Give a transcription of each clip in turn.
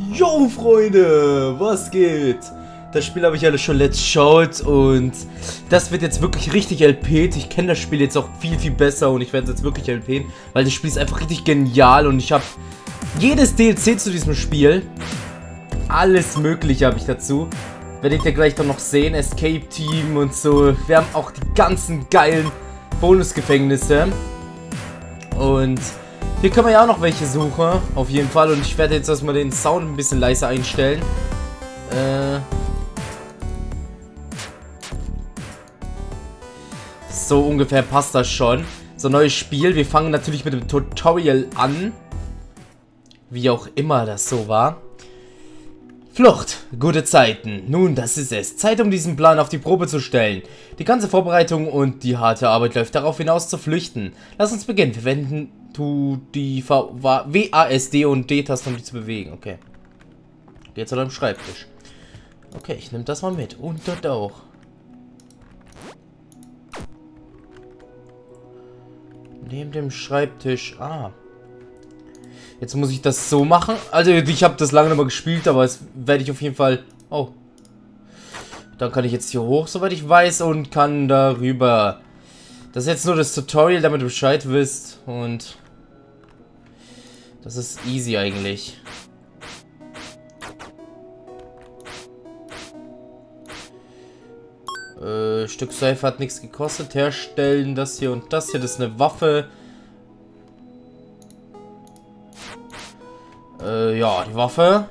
Yo Freunde, was geht? Das Spiel habe ich alles schon let's schaut und das wird jetzt wirklich richtig LP't. Ich kenne das Spiel jetzt auch viel besser und ich werde es jetzt wirklich LP'n, weil das Spiel ist einfach richtig genial und ich habe jedes DLC zu diesem Spiel. Alles mögliche habe ich dazu. Werdet ihr gleich dann noch sehen, Escape Team und so. Wir haben auch die ganzen geilen Bonusgefängnisse. Und hier können wir ja auch noch welche suchen, auf jeden Fall. Und ich werde jetzt erstmal den Sound ein bisschen leiser einstellen. So ungefähr passt das schon. So, neues Spiel. Wir fangen natürlich mit dem Tutorial an. Wie auch immer das so war. Flucht, gute Zeiten. Nun, das ist es. Zeit, um diesen Plan auf die Probe zu stellen. Die ganze Vorbereitung und die harte Arbeit läuft darauf hinaus zu flüchten. Lass uns beginnen. Verwenden die WASD und D-Taste, um dich zu bewegen. Okay. Jetzt an deinem Schreibtisch. Okay, ich nehme das mal mit. Und dort auch. Neben dem Schreibtisch. Ah. Jetzt muss ich das so machen. Also ich habe das lange nicht mehr gespielt, aber es werde ich auf jeden Fall... Oh. Dann kann ich jetzt hier hoch, soweit ich weiß, und kann darüber. Das ist jetzt nur das Tutorial, damit du Bescheid wisst. Und das ist easy eigentlich. Stück Seife hat nichts gekostet. Herstellen, das hier und das hier. Das ist eine Waffe. Ja, die Waffe.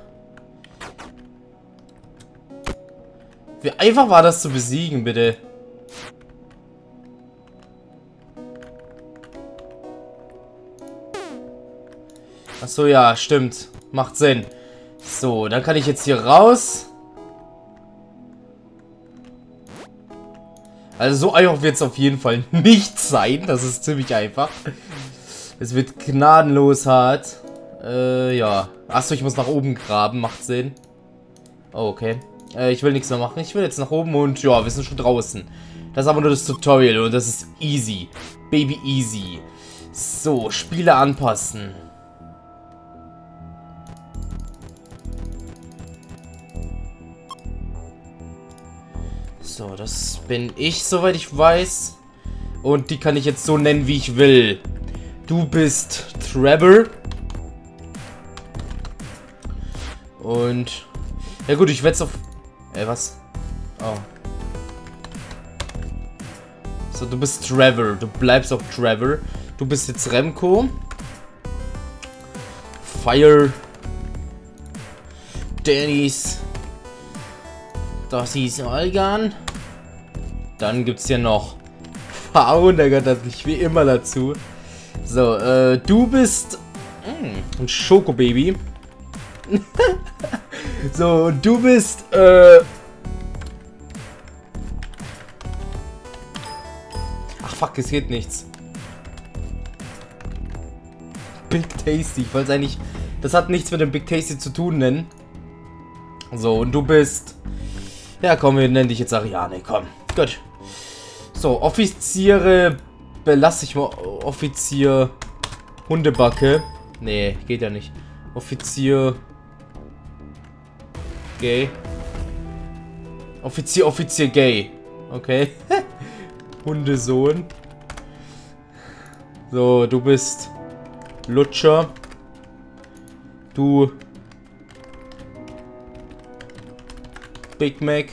Wie einfach war das zu besiegen, bitte? Achso, ja, stimmt. Macht Sinn. So, dann kann ich jetzt hier raus. Also so einfach wird es auf jeden Fall nicht sein. Das ist ziemlich einfach. Es wird gnadenlos hart. Ja. Achso, ich muss nach oben graben. Macht Sinn. Oh, okay. Ich will nichts mehr machen. Ich will jetzt nach oben und ja, wir sind schon draußen. Das ist aber nur das Tutorial und das ist easy. Baby easy. So, Spiele anpassen. So, das bin ich, soweit ich weiß. Und die kann ich jetzt so nennen, wie ich will. Du bist Trevor. Und... Ja gut, ich werde es auf... was? Oh. So, du bist Trevor. Du bleibst auch Trevor. Du bist jetzt Remco. Fire. Dennis. Das ist Olgan. Dann gibt es hier noch V. Der gehört natürlich wie immer dazu. So, du bist ein Schokobaby. So, und du bist, ach fuck, es geht nichts. Big Tasty, ich wollte eigentlich... Das hat nichts mit dem Big Tasty zu tun, nennen. So, und du bist... Ja, komm, wir nennen dich jetzt Ariane, komm. Gut. So, Offiziere... Belasse ich mal... Offizier... Hundebacke. Nee, geht ja nicht. Offizier... Gay. Offizier Gay. Okay. Hundesohn. So, du bist Lutscher. Du Big Mac.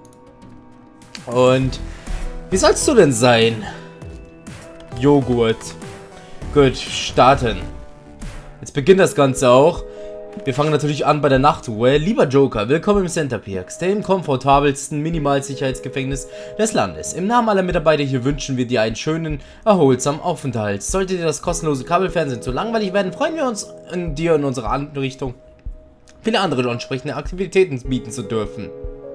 Und wie sollst du denn sein? Joghurt. Gut, starten. Jetzt beginnt das Ganze auch. Wir fangen natürlich an bei der Nachtruhe. Lieber Joker, willkommen im Center Pirx, dem komfortabelsten Minimalsicherheitsgefängnis des Landes. Im Namen aller Mitarbeiter hier wünschen wir dir einen schönen, erholsamen Aufenthalt. Sollte dir das kostenlose Kabelfernsehen zu langweilig werden, freuen wir uns, dir in unserer Einrichtung viele andere ansprechende Aktivitäten bieten zu dürfen.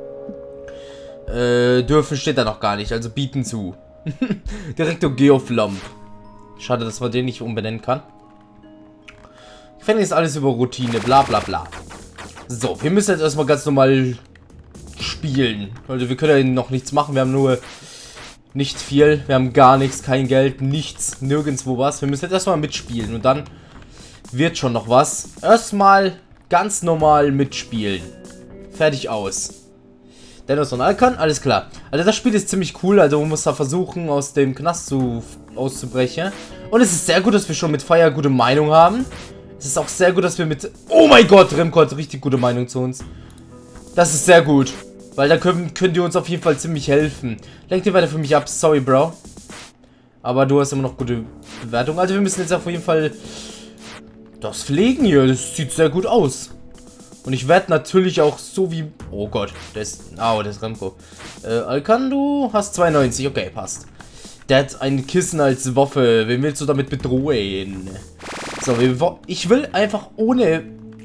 Dürfen steht da noch gar nicht, also bieten zu. Direktor Geoflamp. Schade, dass man den nicht umbenennen kann. Gefängnis ist alles über Routine, bla bla bla. So, wir müssen jetzt erstmal ganz normal spielen. Also wir können ja noch nichts machen, wir haben nur nicht viel, wir haben gar nichts, kein Geld, nichts, nirgendwo was. Wir müssen jetzt erstmal mitspielen und dann wird schon noch was. Erstmal ganz normal mitspielen. Fertig aus. Dennis und Alkan, alles klar. Also das Spiel ist ziemlich cool, also man muss da versuchen, aus dem Knast auszubrechen. Und es ist sehr gut, dass wir schon mit Fire gute Meinung haben. Es ist auch sehr gut, dass wir mit... Oh mein Gott, Remco hat richtig gute Meinung zu uns. Das ist sehr gut. Weil da können die uns auf jeden Fall ziemlich helfen. Lenk dir weiter für mich ab, sorry, Bro. Aber du hast immer noch gute Bewertungen. Also wir müssen jetzt auf jeden Fall das pflegen hier. Das sieht sehr gut aus. Und ich werde natürlich auch so wie... Oh Gott, das ist... Oh, das ist Remco. Alkan, du hast 92. Okay, passt. Der hat ein Kissen als Waffe. Wen willst du damit bedrohen? So, ich will einfach ohne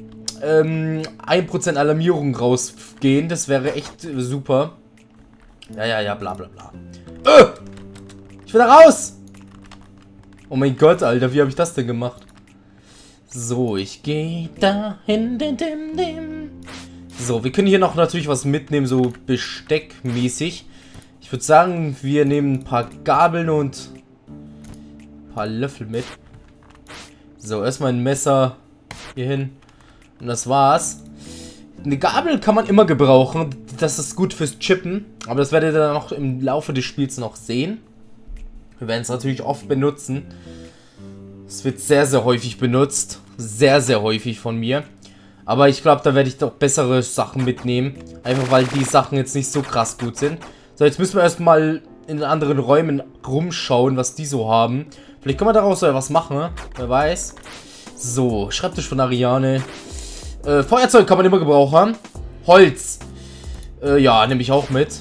1% Alarmierung rausgehen. Das wäre echt super. Ja, bla bla bla. Ich will da raus! Oh mein Gott, Alter, wie habe ich das denn gemacht? So, ich gehe dahin. So, wir können hier noch natürlich was mitnehmen, so besteckmäßig. Ich würde sagen, wir nehmen ein paar Gabeln und ein paar Löffel mit. So, erstmal ein Messer hier hin. Und das war's. Eine Gabel kann man immer gebrauchen. Das ist gut fürs Chippen. Aber das werdet ihr dann noch im Laufe des Spiels noch sehen. Wir werden es natürlich oft benutzen. Es wird sehr, sehr häufig benutzt. Sehr, sehr häufig von mir. Aber ich glaube, da werde ich doch bessere Sachen mitnehmen. Einfach weil die Sachen jetzt nicht so krass gut sind. So, jetzt müssen wir erstmal in anderen Räumen rumschauen, was die so haben. Vielleicht kann man daraus ja was machen, ne? Wer weiß. So, Schreibtisch von Ariane. Feuerzeug kann man immer gebrauchen. Holz. Ja, nehme ich auch mit.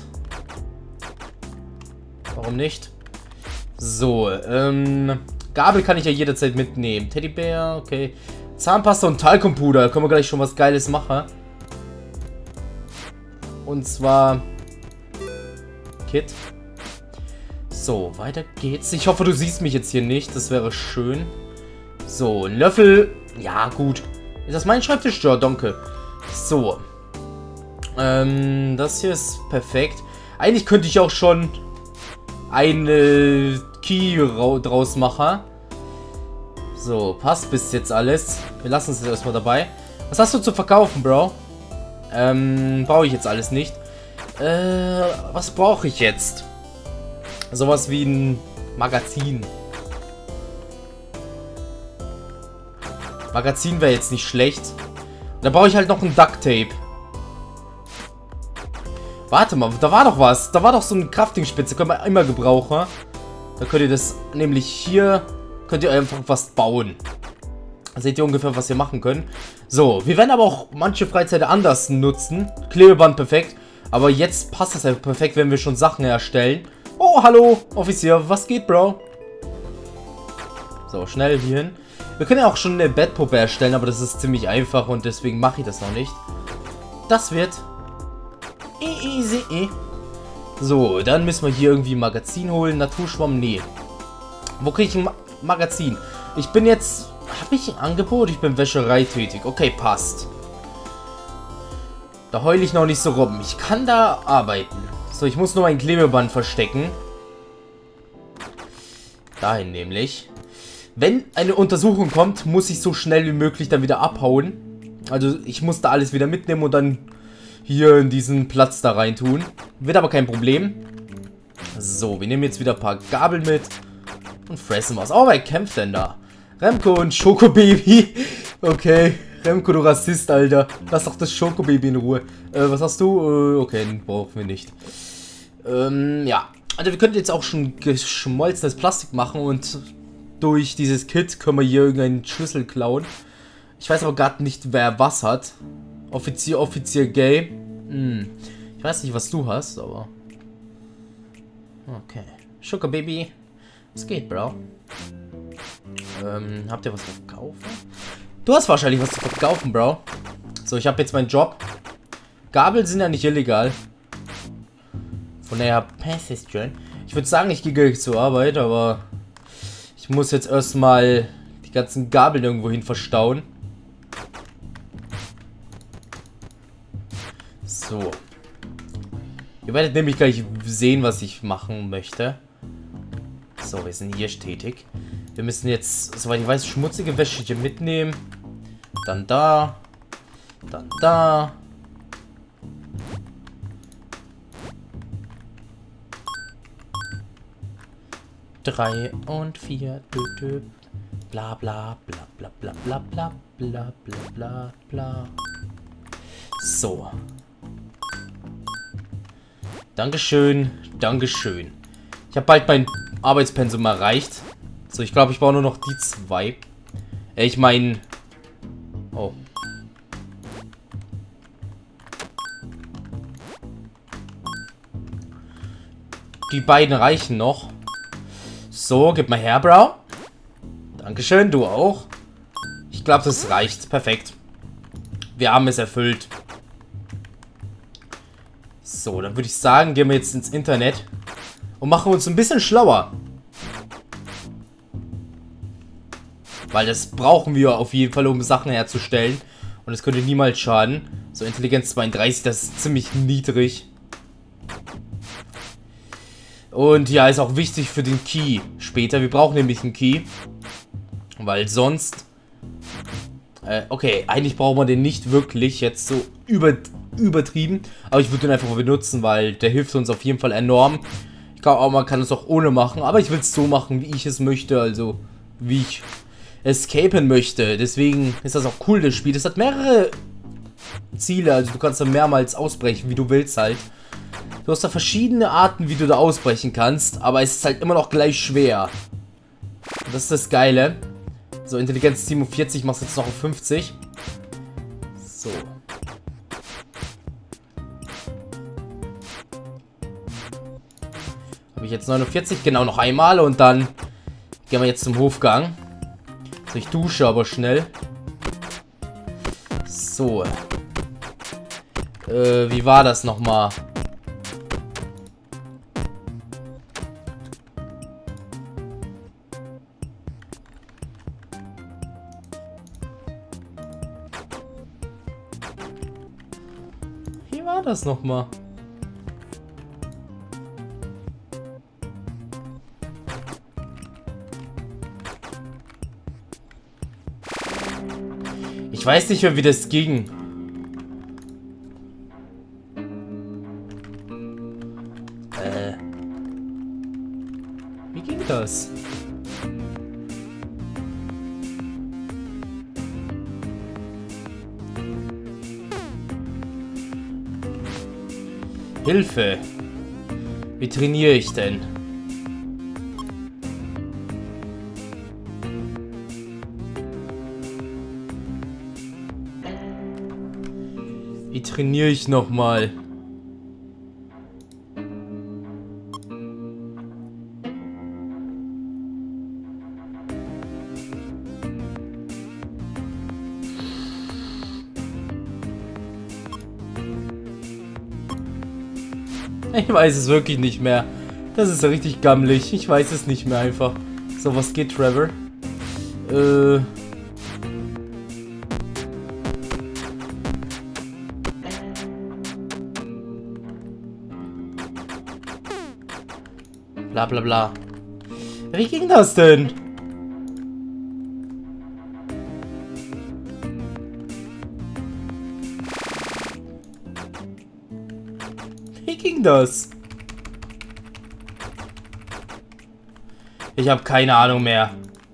Warum nicht? So, Gabel kann ich ja jederzeit mitnehmen. Teddybär, okay. Zahnpasta und Talkumpuder. Können wir gleich schon was Geiles machen. Und zwar... Kit. So, weiter geht's. Ich hoffe, du siehst mich jetzt hier nicht. Das wäre schön. So, ein Löffel. Ja, gut. Ist das mein Schreibtisch? Ja, danke. So. Das hier ist perfekt. Eigentlich könnte ich auch schon eine Key draus machen. So, passt bis jetzt alles. Wir lassen es jetzt erstmal dabei. Was hast du zu verkaufen, Bro? Brauche ich jetzt alles nicht. Was brauche ich jetzt? Sowas wie ein Magazin. Magazin wäre jetzt nicht schlecht. Da brauche ich halt noch ein Duct Tape. Warte mal, da war doch was. Da war doch so eine Crafting-Spitze. Können wir immer gebrauchen. Da könnt ihr das nämlich hier... Könnt ihr einfach was bauen. Da seht ihr ungefähr, was ihr machen könnt. So, wir werden aber auch manche Freizeit anders nutzen. Klebeband perfekt. Aber jetzt passt es einfach perfekt, wenn wir schon Sachen erstellen. Oh, hallo, Offizier. Was geht, Bro? So, schnell hier hin. Wir können ja auch schon eine Bettpuppe erstellen, aber das ist ziemlich einfach und deswegen mache ich das noch nicht. Das wird easy. So, dann müssen wir hier irgendwie ein Magazin holen. Naturschwamm, nee. Wo kriege ich ein Magazin? Ich bin jetzt... Habe ich ein Angebot? Ich bin Wäscherei tätig. Okay, passt. Da heule ich noch nicht so rum. Ich kann da arbeiten. So, ich muss nur mein Klebeband verstecken. Dahin nämlich. Wenn eine Untersuchung kommt, muss ich so schnell wie möglich dann wieder abhauen. Also ich muss da alles wieder mitnehmen und dann hier in diesen Platz da rein tun. Wird aber kein Problem. So, wir nehmen jetzt wieder ein paar Gabeln mit. Und fressen was. Oh, wer kämpft denn da? Remco und Schokobaby. Okay. Remco, du Rassist, Alter. Lass doch das Schokobaby in Ruhe. Was hast du? Okay, den brauchen wir nicht. Ja. Also wir könnten jetzt auch schon geschmolzenes Plastik machen und durch dieses Kit können wir hier irgendeinen Schlüssel klauen. Ich weiß aber gerade nicht, wer was hat. Offizier Gay. Ich weiß nicht, was du hast, aber... Okay. Schokobaby. Was geht, Bro? Habt ihr was zu verkaufen? Du hast wahrscheinlich was zu verkaufen, Bro. So, ich habe jetzt meinen Job. Gabel sind ja nicht illegal. Von daher, passt schön. Ich würde sagen, ich gehe gleich zur Arbeit, aber ich muss jetzt erstmal die ganzen Gabeln irgendwo hin verstauen. So. Ihr werdet nämlich gleich sehen, was ich machen möchte. So, wir sind hier stetig. Wir müssen jetzt, soweit ich weiß, schmutzige Wäsche hier mitnehmen. Dann da. Dann da. Drei und 4. Bla bla bla bla bla bla bla bla bla bla bla. So. Dankeschön. Dankeschön. Ich habe bald mein Arbeitspensum erreicht. So, ich glaube, ich brauche nur noch die 2. Ich meine... Oh. Die beiden reichen noch. So, gib mal her, Bro. Dankeschön, du auch. Ich glaube, das reicht. Perfekt. Wir haben es erfüllt. So, dann würde ich sagen, gehen wir jetzt ins Internet und machen uns ein bisschen schlauer. Weil das brauchen wir auf jeden Fall, um Sachen herzustellen. Und es könnte niemals schaden. So, Intelligenz 32, das ist ziemlich niedrig. Und ja, ist auch wichtig für den Key später. Wir brauchen nämlich einen Key. Weil sonst... okay, eigentlich braucht man den nicht wirklich jetzt so übertrieben. Aber ich würde den einfach benutzen, weil der hilft uns auf jeden Fall enorm. Ich glaube auch, man kann es auch ohne machen. Aber ich will es so machen, wie ich es möchte. Also, wie ich escapen möchte. Deswegen ist das auch cool, das Spiel. Das hat mehrere Ziele. Also, du kannst da mehrmals ausbrechen, wie du willst halt. Du hast da verschiedene Arten, wie du da ausbrechen kannst. Aber es ist halt immer noch gleich schwer. Das ist das Geile. So, Intelligenz 47, machst jetzt noch auf 50. So. Habe ich jetzt 49? Genau, noch einmal und dann gehen wir jetzt zum Hofgang. So, ich dusche aber schnell. So. Wie war das nochmal? Wie war das nochmal? Ich weiß nicht mehr, wie das ging. Wie ging das? Hilfe! Wie trainiere ich denn? Wie trainiere ich nochmal? Ich weiß es wirklich nicht mehr. Das ist richtig gammelig. Ich weiß es nicht mehr einfach. So, was geht, Trevor? Bla bla bla. Wie ging das denn? Wie ging das? Ich habe keine Ahnung mehr.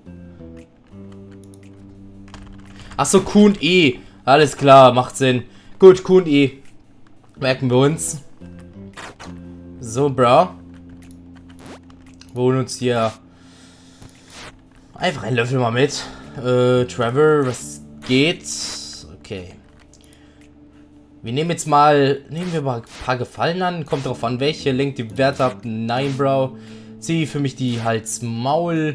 Achso, Q und E. Alles klar, macht Sinn. Gut, Q und E. Merken wir uns. So, Bro. Wir holen uns hier einfach einen Löffel mal mit. Trevor, was geht? Okay. Wir nehmen jetzt mal, nehmen wir mal ein paar Gefallen an. Kommt drauf an, welche. Lenkt die Werte ab. Nein, Bro. Zieh für mich die Hals-Maul.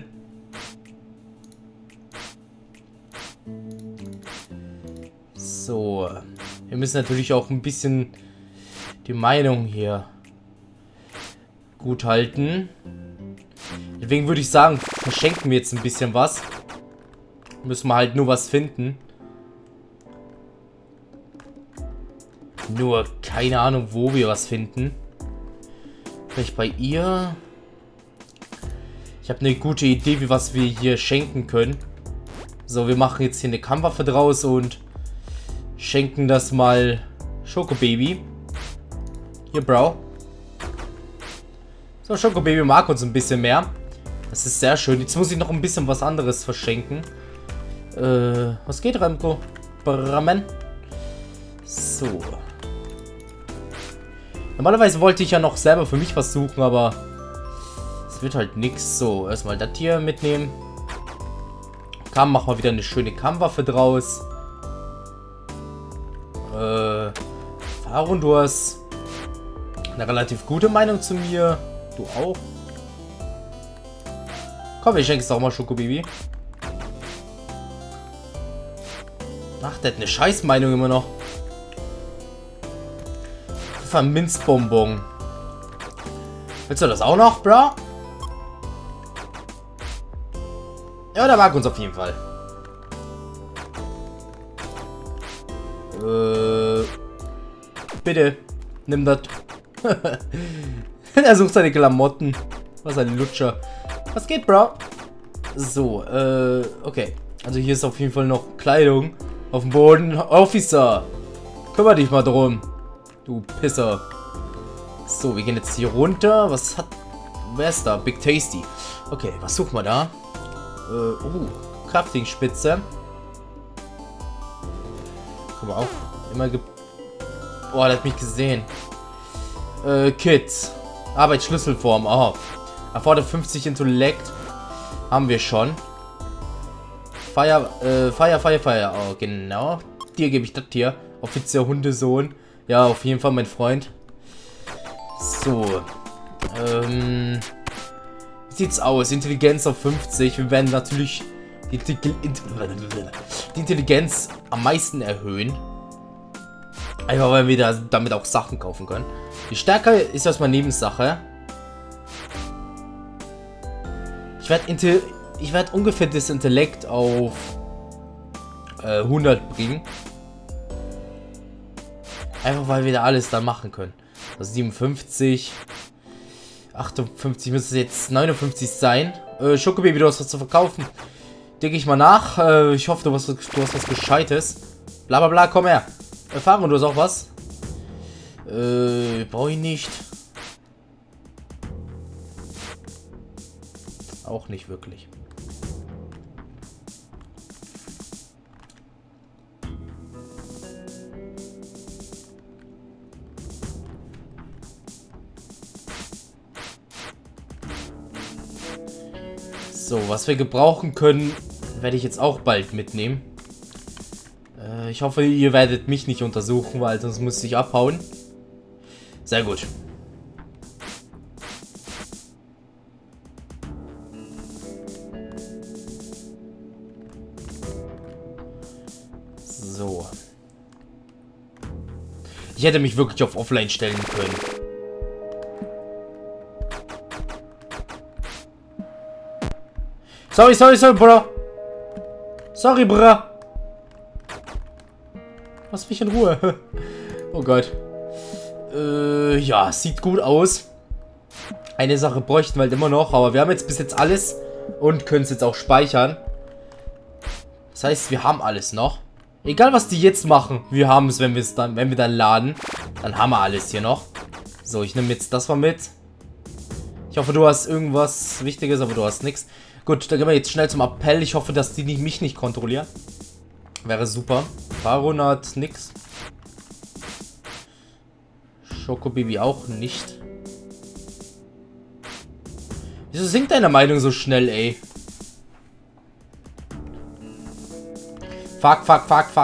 So. Wir müssen natürlich auch ein bisschen die Meinung hier gut halten. Deswegen würde ich sagen, verschenken wir jetzt ein bisschen was. Müssen wir halt nur was finden. Nur keine Ahnung, wo wir was finden. Vielleicht bei ihr. Ich habe eine gute Idee, wie was wir hier schenken können. So, wir machen jetzt hier eine Kampfwaffe draus und schenken das mal Schokobaby. Hier, Bro. So, Schokobaby mag uns ein bisschen mehr. Das ist sehr schön. Jetzt muss ich noch ein bisschen was anderes verschenken. Was geht, Remco? Bramen. So. Normalerweise wollte ich ja noch selber für mich was suchen, aber es wird halt nichts. So, erstmal das hier mitnehmen. Komm, machen wir wieder eine schöne Kammwaffe draus. Farun, du hast eine relativ gute Meinung zu mir. Du auch. Komm, ich schenke es auch mal Schokobaby. Ach, der hat eine Scheißmeinung immer noch. Minzbonbon. Willst du das auch noch, bro? Ja, der mag uns auf jeden Fall. Bitte, nimm das. Er sucht seine Klamotten. Was ein Lutscher. Was geht, bro? So, okay. Also hier ist auf jeden Fall noch Kleidung auf dem Boden. Officer, kümmere dich mal drum. Du Pisser. So, wir gehen jetzt hier runter. Was hat... Wer ist da? Big Tasty. Okay, was suchen wir da? Crafting-Spitze. Guck mal auf. Immer Oh, der hat mich gesehen. Kids. Arbeitsschlüsselform. Aha. Erfordert 50 Intellekt. Haben wir schon. Fire. Oh, genau. Dir gebe ich das hier. Offizier Hundesohn. Ja, auf jeden Fall mein Freund. So. Wie sieht's aus? Intelligenz auf 50. Wir werden natürlich die Intelligenz am meisten erhöhen. Einfach weil wir damit auch Sachen kaufen können. Die Stärke ist erstmal Nebensache. Ich werde ungefähr das Intellekt auf 100 bringen. Einfach weil wir da alles dann machen können. Also 57, 58 müsste es jetzt 59 sein. Schokobaby, du hast was zu verkaufen. Denke ich mal nach. Ich hoffe, du hast was Gescheites. Bla bla bla, komm her. Erfahrung, du hast auch was? Brauche ich nicht. Auch nicht wirklich. So, was wir gebrauchen können, werde ich jetzt auch bald mitnehmen. Ich hoffe, ihr werdet mich nicht untersuchen, weil sonst muss ich abhauen. Sehr gut. So. Ich hätte mich wirklich auf Offline stellen können. Sorry, bro. Sorry, bro. Lass mich in Ruhe. Oh Gott. Ja, sieht gut aus. Eine Sache bräuchten wir halt immer noch, aber wir haben jetzt bis jetzt alles und können es jetzt auch speichern. Das heißt, wir haben alles noch. Egal, was die jetzt machen, wir haben es, wenn wir dann laden. Dann haben wir alles hier noch. So, ich nehme jetzt das mal mit. Ich hoffe, du hast irgendwas Wichtiges, aber du hast nichts. Gut, dann gehen wir jetzt schnell zum Appell. Ich hoffe, dass die mich nicht kontrollieren. Wäre super. Farun hat nix. Schokobaby auch nicht. Wieso sinkt deine Meinung so schnell, ey? Fuck.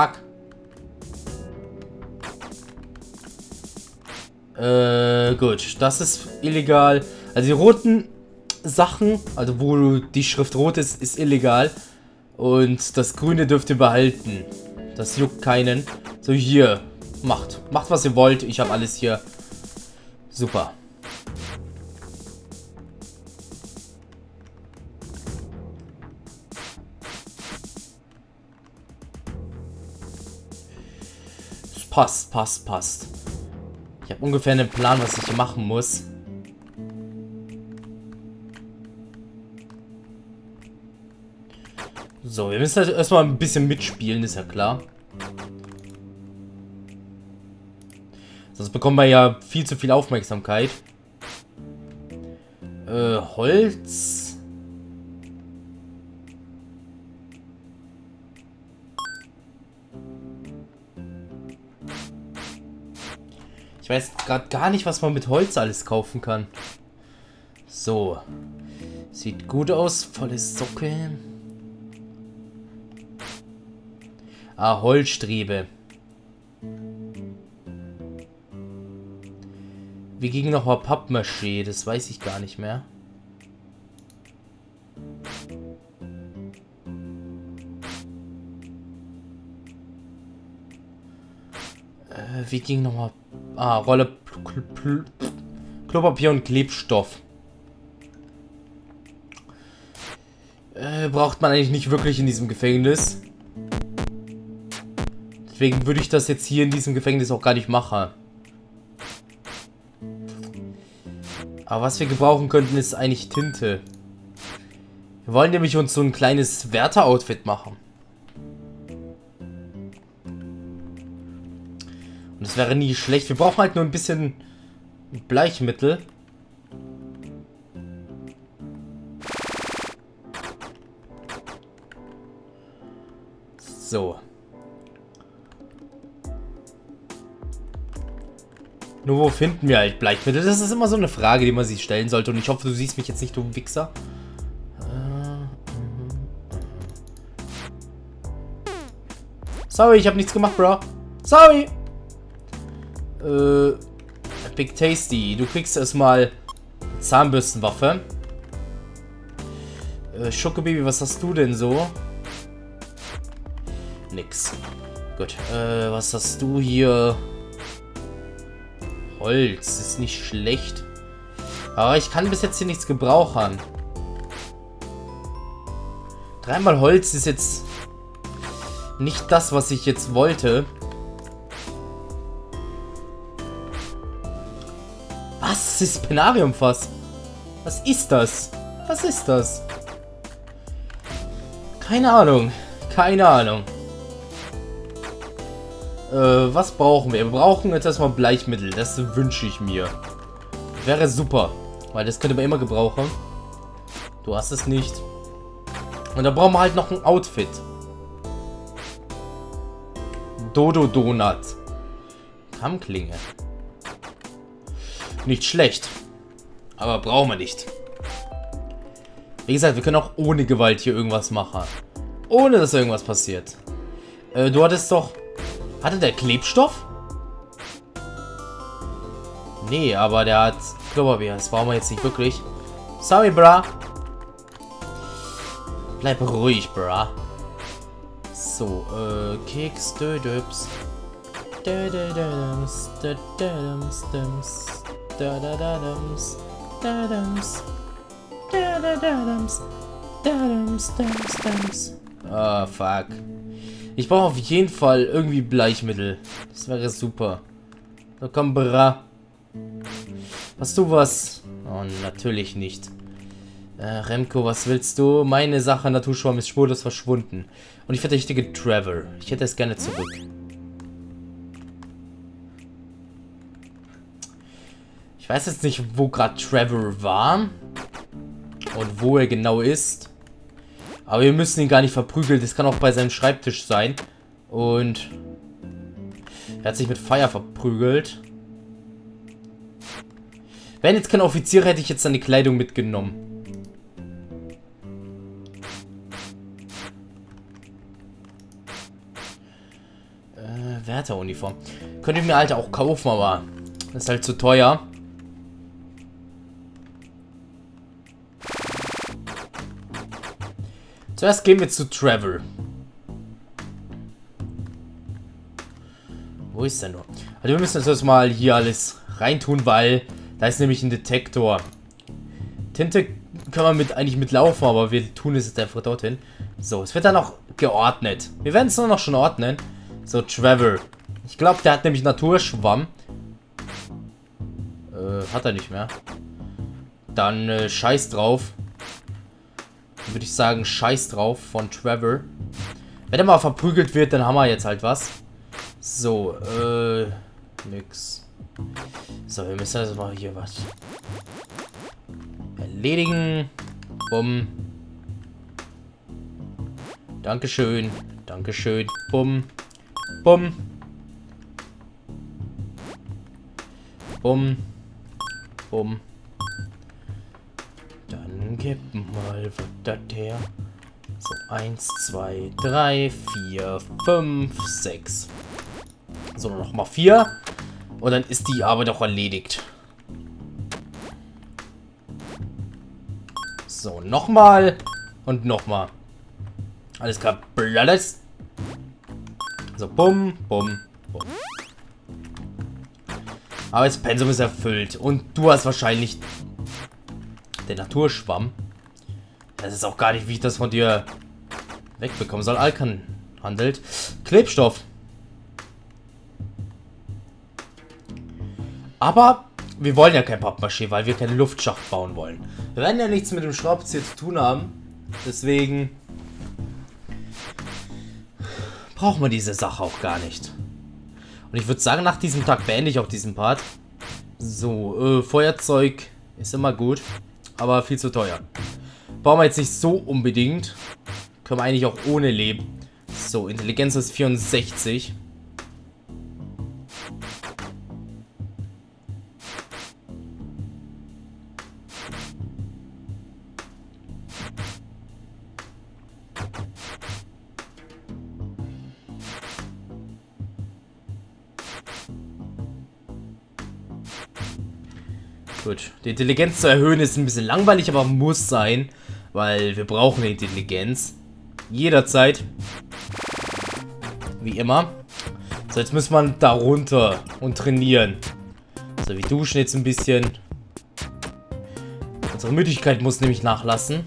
Gut. Das ist illegal. Also die roten Sachen, also wo die Schrift rot ist, ist illegal. Und das Grüne dürft ihr behalten. Das juckt keinen. So, hier. Macht, was ihr wollt. Ich habe alles hier. Super. Passt. Ich habe ungefähr einen Plan, was ich hier machen muss. So, wir müssen halt erstmal ein bisschen mitspielen, ist ja klar. Sonst bekommt man ja viel zu viel Aufmerksamkeit. Holz. Ich weiß gerade gar nicht, was man mit Holz alles kaufen kann. So. Sieht gut aus. Volle Socke. Ah, Holzstrebe. Wie ging noch mal Pappmaché? Das weiß ich gar nicht mehr. Wie ging noch mal... Ah, Rolle... Klopapier und Klebstoff. Braucht man eigentlich nicht wirklich in diesem Gefängnis. Deswegen würde ich das jetzt hier in diesem Gefängnis auch gar nicht machen. Aber was wir gebrauchen könnten, ist eigentlich Tinte. Wir wollen nämlich uns so ein kleines Wärter-Outfit machen. Und das wäre nie schlecht. Wir brauchen halt nur ein bisschen Bleichmittel. So. Nur wo finden wir halt Bleichmittel? Das ist immer so eine Frage, die man sich stellen sollte. Und ich hoffe, du siehst mich jetzt nicht, du Wichser. Sorry, ich habe nichts gemacht, Bro. Sorry. Big Tasty. Du kriegst erstmal Zahnbürstenwaffe. Schokobaby, was hast du denn so? Nix. Gut. Was hast du hier? Holz ist nicht schlecht. Aber ich kann bis jetzt hier nichts gebrauchen. 3-mal Holz ist jetzt nicht das, was ich jetzt wollte. Was ist Penariumfass? Was ist das? Was ist das? Keine Ahnung. Keine Ahnung. Was brauchen wir? Wir brauchen jetzt erstmal Bleichmittel. Das wünsche ich mir. Wäre super. Weil das könnte man immer gebrauchen. Du hast es nicht. Und da brauchen wir halt noch ein Outfit. Dodo Donut. Kammklinge. Nicht schlecht. Aber brauchen wir nicht. Wie gesagt, wir können auch ohne Gewalt hier irgendwas machen. Ohne dass irgendwas passiert. Du hattest doch... Hatte der Klebstoff? Nee, aber der hat Klopapier. Das brauchen wir jetzt nicht wirklich. Sorry, bra. Bleib ruhig, bra. So, Keks, Dödöps. Ah, fuck. Ich brauche auf jeden Fall irgendwie Bleichmittel. Das wäre super. So, komm, bra. Hast du was? Oh, natürlich nicht. Remco, was willst du? Meine Sache Naturschwamm ist spurlos verschwunden. Und ich verdächtige Trevor. Ich hätte es gerne zurück. Ich weiß jetzt nicht, wo gerade Trevor war. Und wo er genau ist. Aber wir müssen ihn gar nicht verprügeln. Das kann auch bei seinem Schreibtisch sein. Und er hat sich mit Feuer verprügelt. Wären jetzt keine Offiziere, hätte ich jetzt seine Kleidung mitgenommen. Wärteruniform. Könnte ich mir halt auch kaufen, aber das ist halt zu teuer. Zuerst gehen wir zu Trevor. Wo ist er nur? Also wir müssen jetzt erstmal hier alles reintun, weil da ist nämlich ein Detektor. Tinte können wir eigentlich mitlaufen, aber wir tun es jetzt einfach dorthin. So, es wird dann auch geordnet. Wir werden es nur noch schon ordnen. So, Trevor. Ich glaube, der hat nämlich Naturschwamm. Hat er nicht mehr. Dann scheiß drauf. Würde ich sagen, scheiß drauf von Trevor. Wenn er mal verprügelt wird, dann haben wir jetzt halt was. So, nix. So, wir müssen also mal hier was erledigen. Bumm. Dankeschön. Dankeschön. Bumm. Bumm. Bumm. Bumm. Dann gib mal was das her. So, 1, 2, 3, 4, 5, 6. So, nochmal 4. Und dann ist die Arbeit auch erledigt. So, nochmal. Und nochmal. Alles klar. Alles. So, bumm, bumm, bumm. Arbeitspensum ist erfüllt. Und du hast wahrscheinlich den Naturschwamm. Das ist auch gar nicht, wie ich das von dir wegbekommen soll. Alkan handelt. Klebstoff. Aber wir wollen ja kein Pappmaché, weil wir keinen Luftschacht bauen wollen. Wir werden ja nichts mit dem Schraubenzieher zu tun haben. Deswegen brauchen wir diese Sache auch gar nicht. Und ich würde sagen, nach diesem Tag beende ich auch diesen Part. So, Feuerzeug ist immer gut, aber viel zu teuer. Bauen wir jetzt nicht so unbedingt. Können wir eigentlich auch ohne leben. So, Intelligenz ist 64. Gut, die Intelligenz zu erhöhen ist ein bisschen langweilig, aber muss sein, weil wir brauchen die Intelligenz. Jederzeit. Wie immer. So, jetzt muss man da runter und trainieren. So, wir duschen jetzt ein bisschen. Unsere Müdigkeit muss nämlich nachlassen.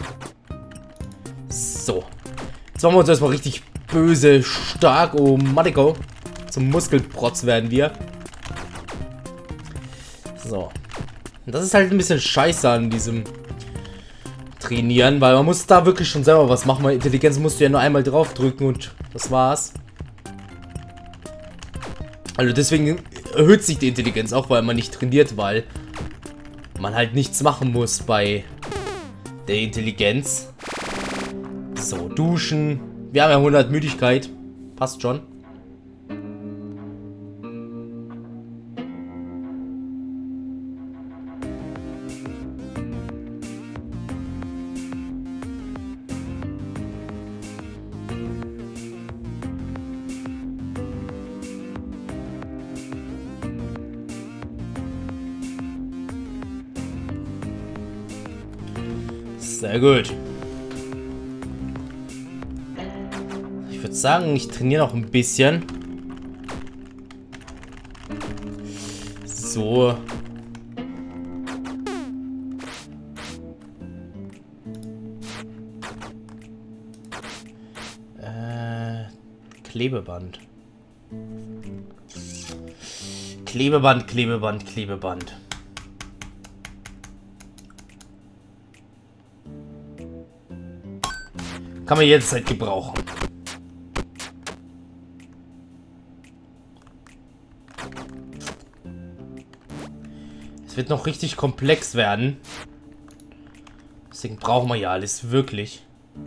So. Jetzt machen wir uns erstmal richtig böse, stark. Oh, Matiko. Zum Muskelprotz werden wir. So. Und das ist halt ein bisschen scheiße an diesem Trainieren, weil man muss da wirklich schon selber was machen. Weil Intelligenz musst du ja nur einmal draufdrücken und das war's. Also deswegen erhöht sich die Intelligenz auch, weil man nicht trainiert, weil man halt nichts machen muss bei der Intelligenz. So, duschen. Wir haben ja 100 Müdigkeit. Passt schon. Sehr gut. Ich würde sagen, ich trainiere noch ein bisschen. So. Klebeband. Klebeband, Klebeband, Klebeband. Kann man jetzt halt gebrauchen. Es wird noch richtig komplex werden. Deswegen brauchen wir ja alles wirklich.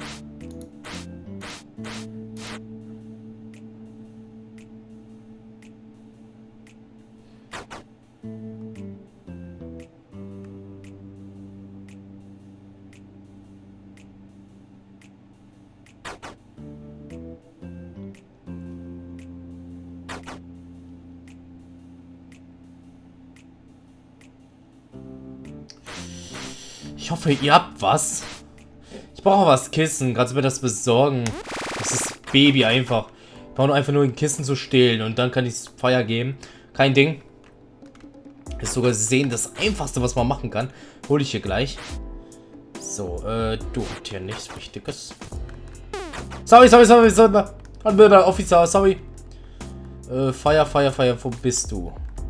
Ich hoffe, ihr habt was. Ich brauche was Kissen. Kannst du mir das besorgen? Das ist Baby einfach. Ich brauche einfach nur ein Kissen zu stehlen und dann kann ich es Feuer geben. Kein Ding. Ist sogar sehen das Einfachste, was man machen kann. Hole ich hier gleich. So, du habt hier nichts Wichtiges. Sorry. Officer, sorry. Feuer, wo bist du?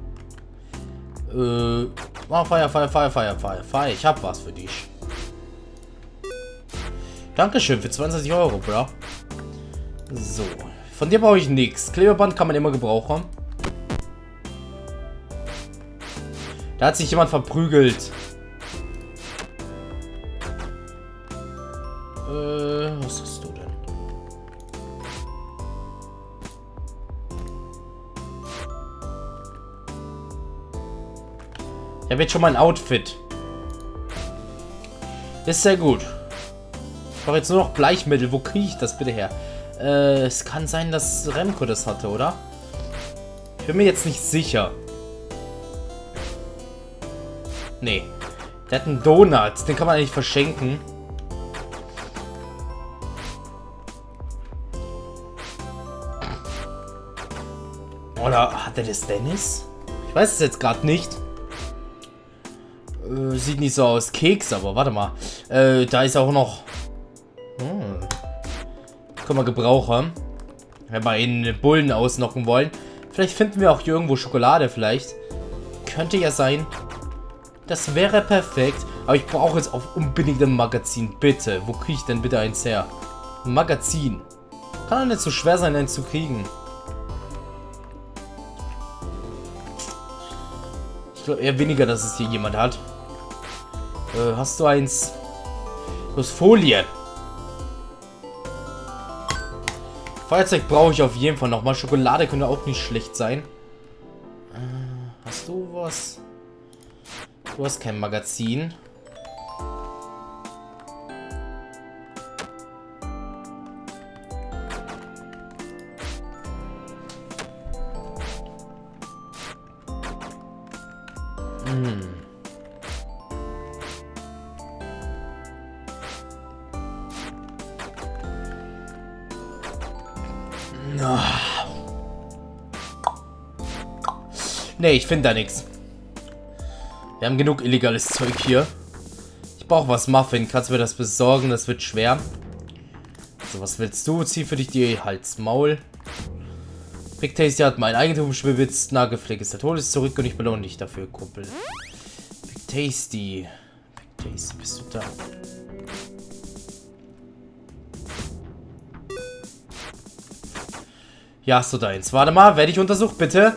Feuer. Ich hab was für dich. Dankeschön für 20 Euro, bro. So. Von dir brauche ich nichts. Klebeband kann man immer gebrauchen. Da hat sich jemand verprügelt. Was hast du denn? Ich habe jetzt schon mal ein Outfit. Ist sehr gut. Ich brauche jetzt nur noch Bleichmittel. Wo kriege ich das bitte her? Es kann sein, dass Remco das hatte, oder? Ich bin mir jetzt nicht sicher. Nee. Der hat einen Donut. Den kann man eigentlich verschenken. Oder hat er das Dennis? Ich weiß es jetzt gerade nicht. Sieht nicht so aus. Keks, aber warte mal. Da ist auch noch... Können wir gebrauchen. Wenn wir einen Bullen ausnocken wollen. Vielleicht finden wir auch hier irgendwo Schokolade vielleicht. Könnte ja sein. Das wäre perfekt. Aber ich brauche jetzt auch unbedingt ein Magazin. Bitte. Wo kriege ich denn bitte eins her? Ein Magazin. Kann doch nicht so schwer sein, eins zu kriegen. Ich glaube eher weniger, dass es hier jemand hat. Hast du eins? Du hast Folie. Feuerzeug brauche ich auf jeden Fall nochmal. Schokolade könnte auch nicht schlecht sein. Hast du was? Du hast kein Magazin. Nee, ich finde da nichts. Wir haben genug illegales Zeug hier. Ich brauche was Muffin. Kannst du mir das besorgen? Das wird schwer. So, was willst du? Zieh für dich die Hals-Maul. Big Tasty hat mein Eigentum bewitzt. Nagelfleck ist der Tod ist zurück und ich belohne dich dafür, Kumpel. Big Tasty. Big Tasty, bist du da? Ja, hast du deins. Warte mal, werde ich untersucht, bitte?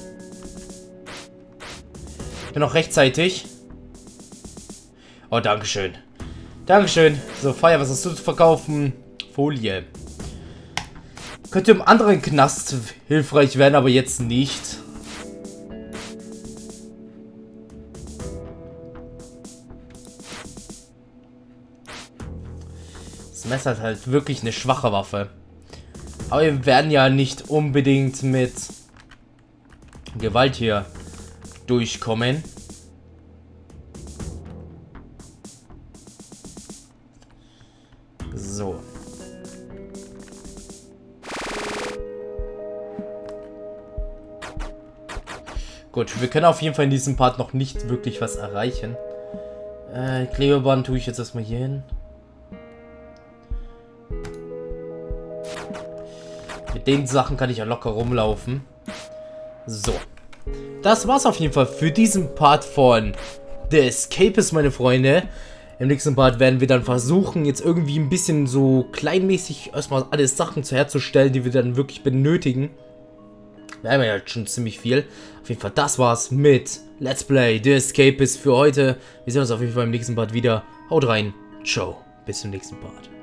Ich bin noch rechtzeitig. Oh, dankeschön. Dankeschön. So, Feier, was hast du zu verkaufen? Folie. Könnte im anderen Knast hilfreich werden, aber jetzt nicht. Das Messer ist halt wirklich eine schwache Waffe. Aber wir werden ja nicht unbedingt mit Gewalt hier durchkommen. So. Gut, wir können auf jeden Fall in diesem Part noch nicht wirklich was erreichen. Klebeband tue ich jetzt erstmal hier hin. Mit den Sachen kann ich ja locker rumlaufen. So. Das war's auf jeden Fall für diesen Part von The Escapist, meine Freunde. Im nächsten Part werden wir dann versuchen, jetzt irgendwie ein bisschen so kleinmäßig erstmal alle Sachen herzustellen, die wir dann wirklich benötigen. Wir haben ja schon ziemlich viel. Auf jeden Fall, das war's mit Let's Play The Escapist für heute. Wir sehen uns auf jeden Fall im nächsten Part wieder. Haut rein. Ciao. Bis zum nächsten Part.